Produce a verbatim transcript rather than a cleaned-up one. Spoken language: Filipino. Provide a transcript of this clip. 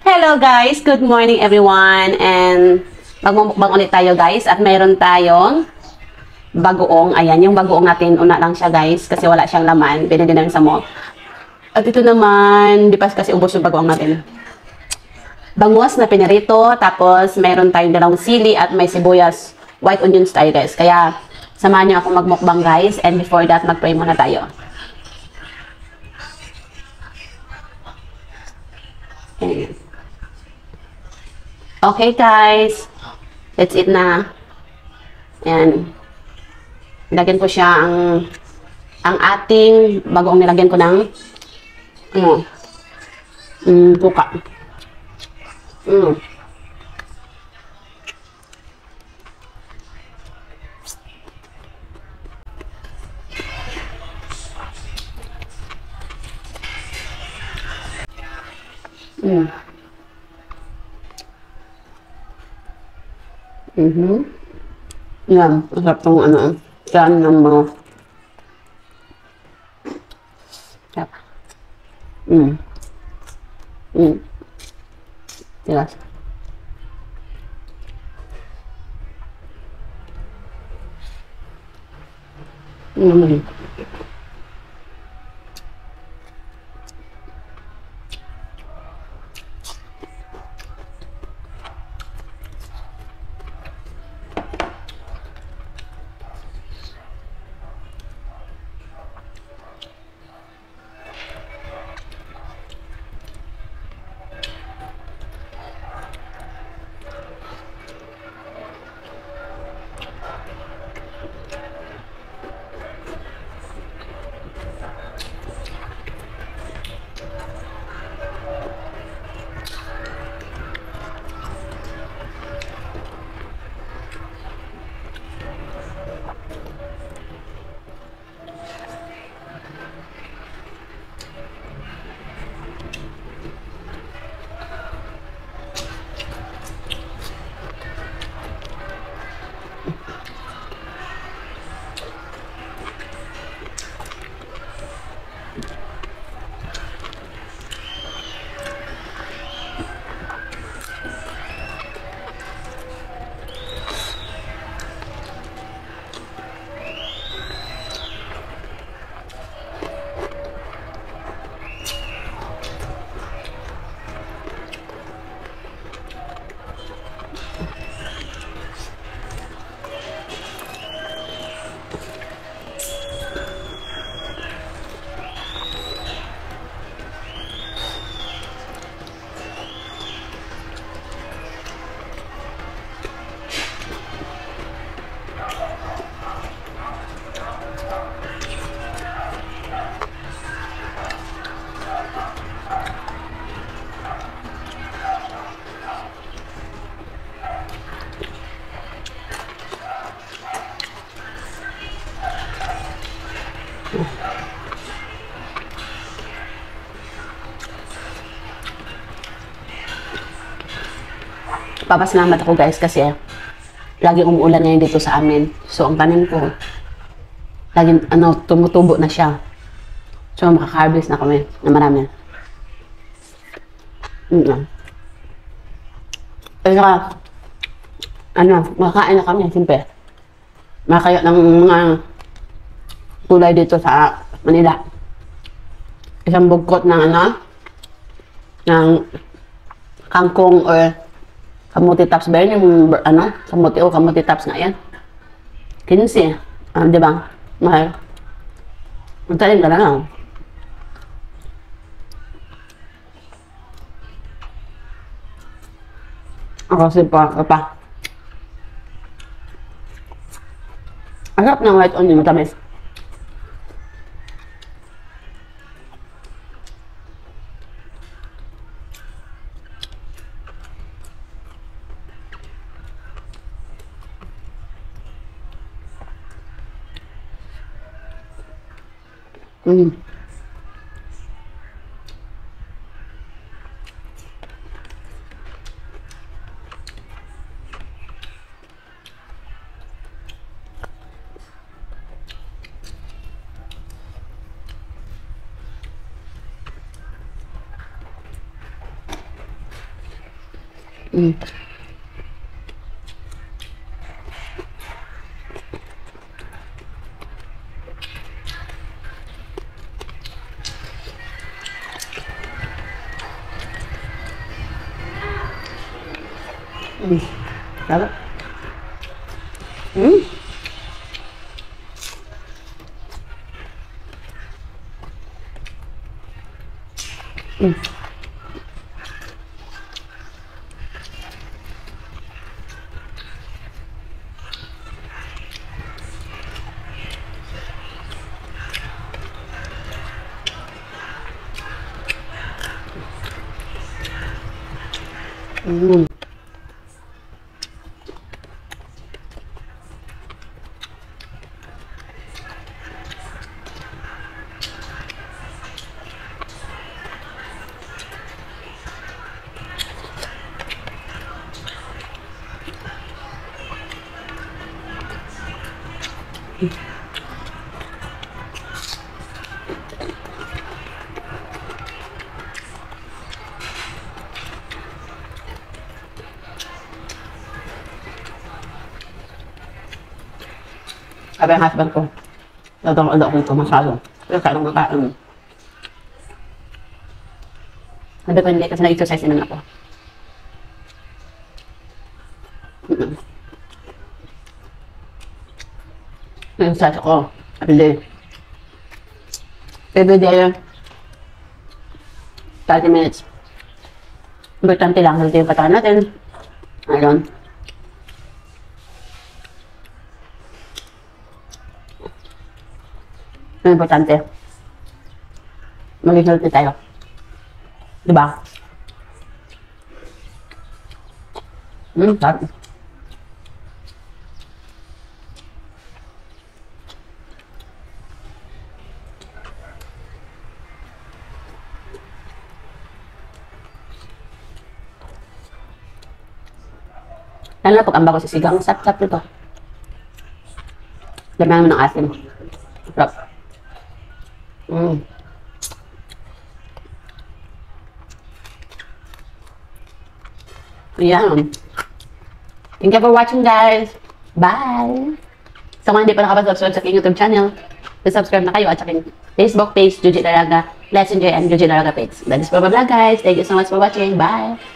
Hello guys! Good morning everyone! And magmumukbang ulit tayo guys. At mayroon tayong bagoong. Ayan, yung bagoong natin, una lang siya guys. Kasi wala siyang laman. Binili namin sa mall. At ito naman, di pa kasi ubos yung bagoong natin. Bangus na pinirito. Tapos mayroon tayong dalawang sili at may sibuyas. White onion style guys. Kaya samahan niyo ako magmukbang guys. And before that, mag-pray muna tayo. Ayan. Okay guys, let's eat na. Ayan. Nilagyan ko siya ang ang ating bagoong nilagyan ko ng ano, mm, puka. Mm. Mm. Mm-hmm. Yan, masarap tong ano, saan ng mga sarap. Mm. Mm. Tigas. Mm. Papasalamat ako guys kasi lagi umuulan ngayon dito sa amin. So ang tanim ko lagi ano, tumutubo na siya. So makaka-harvest na kami na marami. Mm. Kaya ano, makakain na kami simple. Makakayo ng mga kulay dito sa Manila. Isang bugkot ng ano, ng kangkong or kamuti tops ba yun? Yung ano? Kamuti o kamuti tops nga yan. quince. Ah, di ba? Mahal. Magtalim ka na lang. Ako si pa. pa. Asap ng white onion. Matamis. Mm. Mm. Mm. Sarap. Mm. Mm. Mm. Sabi ang husband ko, dadang ano ako nito masyado. Pero kaya nang makain. Sabi ko hindi kasi na-exercise naman ako. Mm-mm. Na-exercise ako. Everyday. Everyday. thirty minutes. Importante lang healthy yung katawan natin. Ayun. Ang importante. Maging healthy tayo. Diba? Hmm, sarap. Lalo na pag amba ko sa sigang, sap-sap nito. Lagyan naman ng asin. Sarap. Mm. Ayan. Thank you for watching, guys. Bye! Sa mga hindi pa nakapag-subscribe sa aking YouTube channel, subscribe na kayo at sa aking Facebook page, Juji Daraga, Let's Enjoy and Juji Daraga page. That is for my vlog, guys. Thank you so much for watching. Bye!